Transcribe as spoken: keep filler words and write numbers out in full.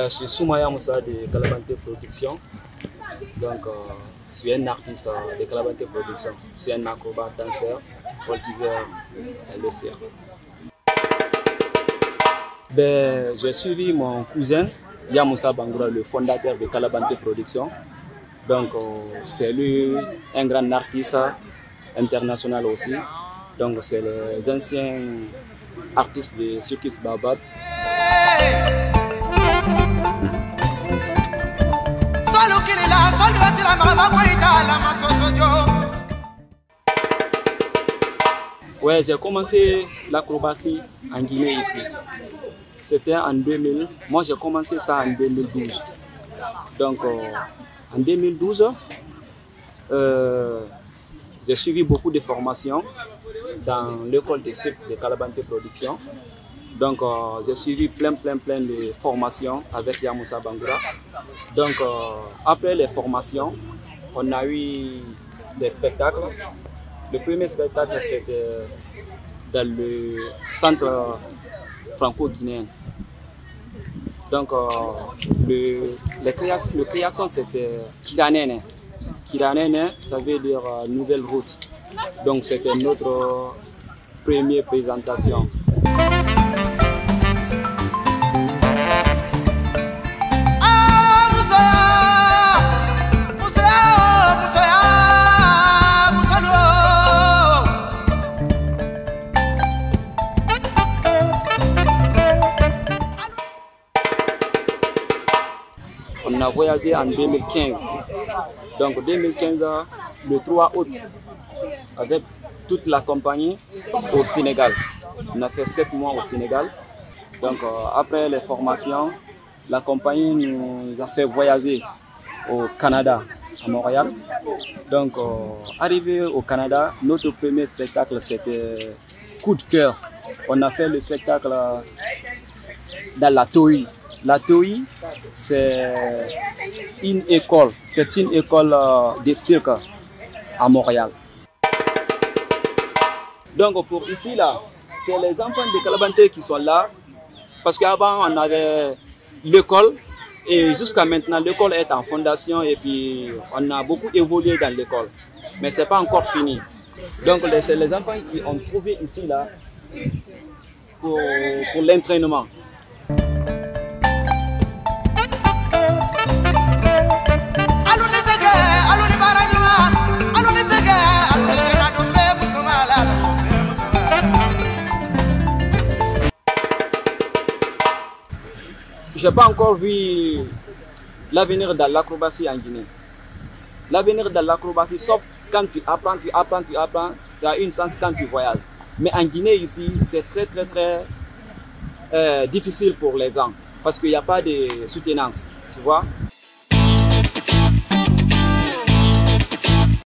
je suis Soumaya Moussa de Kalabante Production. Donc, euh, je suis un artiste de Kalabante Production. Je suis un acrobat, danseur, voltigeur et le cirque. Ben, j'ai suivi mon cousin Yamoussa Bangoura, le fondateur de Kalabante Production. Donc, euh, c'est lui un grand artiste international aussi. Donc, c'est les anciens artistes de Circus Baobab. Ouais, j'ai commencé l'acrobatie en Guinée ici. C'était en deux mille. Moi, j'ai commencé ça en deux mille douze. Donc, euh, en deux mille douze, euh, j'ai suivi beaucoup de formations dans l'école de cirque de Kalabante Production. Donc, euh, j'ai suivi plein, plein, plein de formations avec Yamoussa Bangoura. Donc, euh, après les formations, on a eu des spectacles. Le premier spectacle, c'était dans le centre franco-guinéen. Donc, euh, le, les créations, le création, c'était Kiranene. Kiranene, ça veut dire euh, nouvelle route. Donc, c'était notre euh, première présentation. On a voyagé en deux mille quinze. Donc deux mille quinze, le trois août, avec toute la compagnie au Sénégal. On a fait sept mois au Sénégal. Donc euh, après les formations, la compagnie nous a fait voyager au Canada, à Montréal. Donc euh, arrivé au Canada, notre premier spectacle c'était Coup de cœur. On a fait le spectacle dans la Toei. La Toei, c'est une école, c'est une école de cirque à Montréal. Donc pour ici là, c'est les enfants de Kalabante qui sont là, parce qu'avant on avait l'école et jusqu'à maintenant l'école est en fondation et puis on a beaucoup évolué dans l'école, mais c'est pas encore fini. Donc c'est les enfants qui ont trouvé ici là pour, pour l'entraînement. Je n'ai pas encore vu l'avenir de l'acrobatie en Guinée. L'avenir de l'acrobatie, sauf quand tu apprends, tu apprends, tu apprends, tu as une chance quand tu voyages. Mais en Guinée, ici, c'est très, très, très euh, difficile pour les gens parce qu'il n'y a pas de soutenance, tu vois.